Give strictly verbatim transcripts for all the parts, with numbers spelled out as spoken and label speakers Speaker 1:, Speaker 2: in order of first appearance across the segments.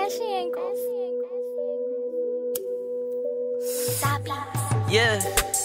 Speaker 1: Man, she ain't gon'
Speaker 2: Yeah,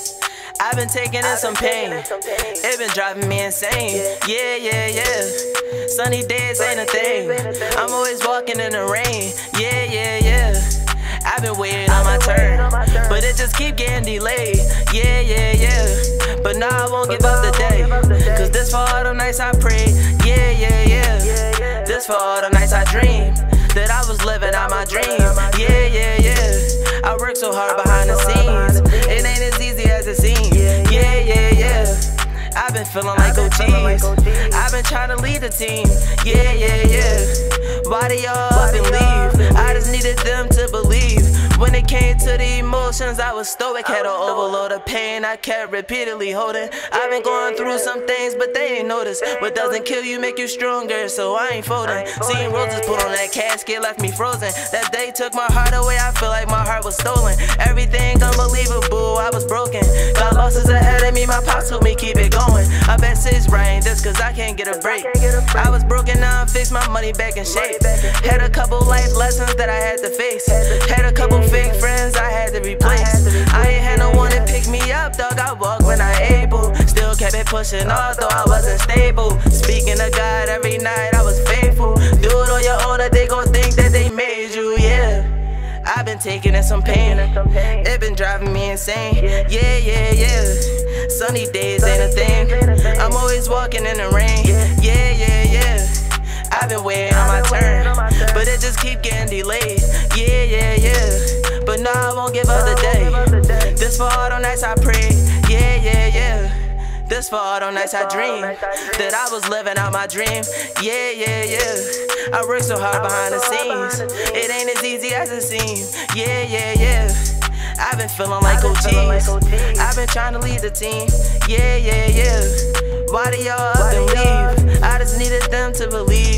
Speaker 2: I've been taking in some pain. It been driving me insane. Yeah, yeah, yeah. Sunny days ain't a thing. I'm always walking in the rain. Yeah, yeah, yeah. I've been waiting on my turn, but it just keep getting delayed. Yeah, yeah, yeah. But now I won't give up the day, cause this for all the nights I pray. Yeah, yeah, yeah. This for all the nights I dream that I was living out my dream. Yeah, yeah, yeah. I work so hard behind the scenes. It ain't as easy as it seems. Yeah, yeah, yeah. I've been feeling like O Gs. I've been trying to lead the team. Yeah, yeah, yeah. Why do y'all up and leave? I just needed them to believe. When it came to the emotions, I was stoic. Had an overload of pain I kept repeatedly holding. I've been going through some things, but they ain't noticed. What doesn't kill you make you stronger, so I ain't folding. Seeing roses put on that casket left me frozen. That day took my heart away, I feel like my heart was stolen. Everything unbelievable, I was broken. Got losses ahead of me, my pops told me keep it going. I bet sis writing this cause I can't get a break. I was broken, now I fixed my money back in shape. Had a couple life lessons that I had to face. Had a couple fake friends I had to replace. I ain't had no one to pick me up, dog, I walk when I able. Still kept it pushing off, though I wasn't stable. Speaking to God every night, I was faithful. Do it on your own, or they gon' think that they made you, yeah. I've been taking in some pain. It been driving me insane. Yeah, yeah, yeah. Sunny days ain't a thing. I'm always walking in the rain. Yeah, yeah, yeah. I've been waiting on my turn, but it just keep getting delayed. Yeah, yeah, yeah. But now I won't give up the day. This for all the nights I pray. Yeah, yeah, yeah. This for all the nights I dream that I was living out my dream. Yeah, yeah, yeah. I work so hard behind the scenes. It ain't as easy as it seems. Yeah, yeah, yeah. I've been feeling like O Gs. I've been trying to lead the team. Yeah, yeah, yeah. Why do y'all up and leave? I just needed them to believe.